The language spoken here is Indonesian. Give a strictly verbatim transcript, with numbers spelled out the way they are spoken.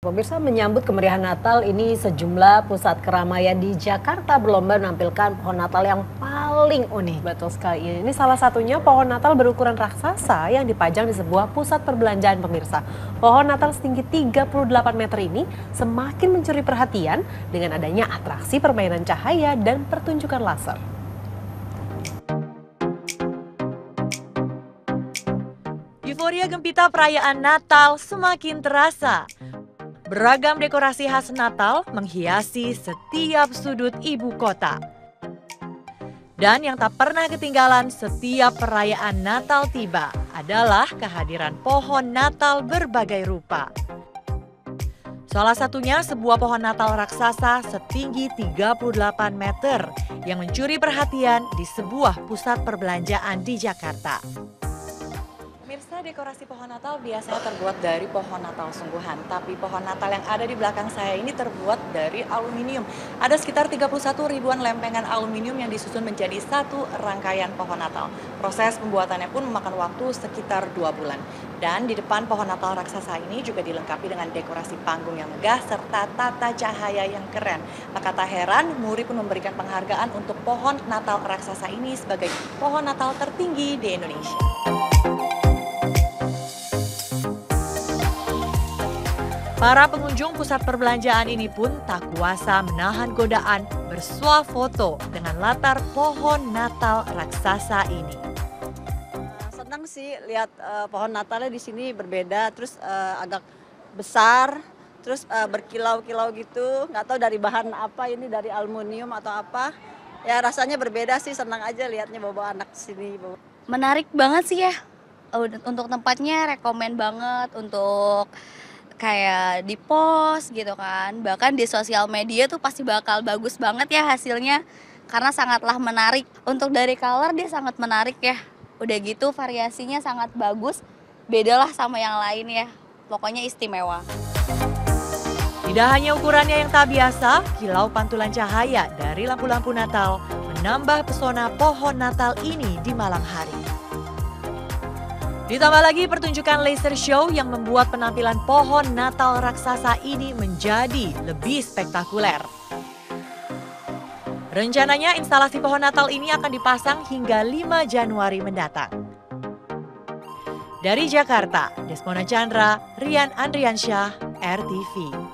Pemirsa, menyambut kemeriahan Natal ini sejumlah pusat keramaian di Jakarta berlomba menampilkan pohon Natal yang paling unik. Betul sekali. Ini salah satunya pohon Natal berukuran raksasa yang dipajang di sebuah pusat perbelanjaan, pemirsa. Pohon Natal setinggi tiga puluh delapan meter ini semakin mencuri perhatian dengan adanya atraksi permainan cahaya dan pertunjukan laser. Euforia gempita perayaan Natal semakin terasa. Beragam dekorasi khas Natal menghiasi setiap sudut ibu kota. Dan yang tak pernah ketinggalan setiap perayaan Natal tiba adalah kehadiran pohon Natal berbagai rupa. Salah satunya sebuah pohon Natal raksasa setinggi tiga puluh delapan meter yang mencuri perhatian di sebuah pusat perbelanjaan di Jakarta. Pemirsa, dekorasi pohon Natal biasanya terbuat dari pohon Natal sungguhan, tapi pohon Natal yang ada di belakang saya ini terbuat dari aluminium. Ada sekitar tiga puluh satu ribuan lempengan aluminium yang disusun menjadi satu rangkaian pohon Natal. Proses pembuatannya pun memakan waktu sekitar dua bulan. Dan di depan pohon Natal raksasa ini juga dilengkapi dengan dekorasi panggung yang megah serta tata cahaya yang keren. Maka tak heran, Muri pun memberikan penghargaan untuk pohon Natal raksasa ini sebagai pohon Natal tertinggi di Indonesia. Para pengunjung pusat perbelanjaan ini pun tak kuasa menahan godaan bersuah foto dengan latar pohon Natal raksasa ini. Senang sih lihat uh, pohon Natalnya di sini berbeda, terus uh, agak besar, terus uh, berkilau-kilau gitu. Nggak tahu dari bahan apa ini, dari aluminium atau apa. Ya rasanya berbeda sih, senang aja lihatnya bawa anak sini. Bawa. Menarik banget sih ya. Untuk tempatnya rekomen banget untuk kayak di post gitu kan, bahkan di sosial media tuh pasti bakal bagus banget ya hasilnya karena sangatlah menarik. Untuk dari color dia sangat menarik ya, udah gitu variasinya sangat bagus, bedalah sama yang lain ya, pokoknya istimewa. Tidak hanya ukurannya yang tak biasa, kilau pantulan cahaya dari lampu-lampu Natal menambah pesona pohon Natal ini di malam hari. Ditambah lagi pertunjukan laser show yang membuat penampilan pohon Natal raksasa ini menjadi lebih spektakuler. Rencananya instalasi pohon Natal ini akan dipasang hingga lima Januari mendatang. Dari Jakarta, Desmona Chandra, Rian Andriansyah, R T V.